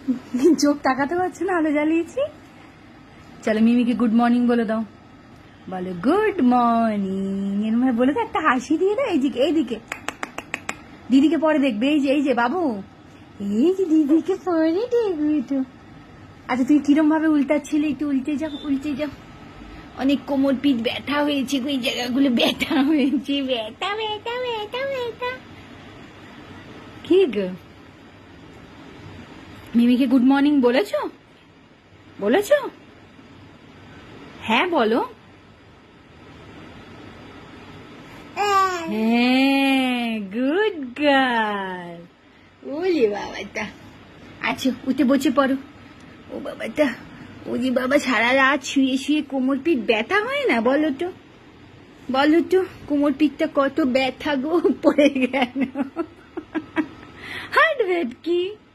চোখ তাকাতে পারছো না, আলো জ্বালিয়েছি। চলো মিমিকে গুড মর্নিং বলে দাও, বলো গুড মর্নিং। এরম ভাবে বলে দাও, একটা হাসি দিয়ে দাও। এইদিকে দিদিকে পরে দেখবে। এই যে বাবু, এই যে দিদিকে পরে দেখবে একটু। আচ্ছা তুই কিরম ভাবে উল্টাচ্ছিলে, একটু উল্টে যাও। অনেক কোমর পিঠ ব্যথা হয়েছে, ওই জায়গাগুলো ব্যথা হয়েছে, ব্যথা। কি গো মিমিকে গুড মর্নিং বলেছো? হ্যাঁ বলো। হ্যাঁ, গুড গার্ল। ওলে বাবাটা। আচ্ছা উঠে বসে পড়ো। ও বাবাটা, ওরে বাবা, সারা রাত শুয়ে কোমর পিঠ ব্যথা হয় না? বলো তো কোমর পিঠটা কত ব্যথা গো, পড়ে গেল। হার্ট ভেটকি।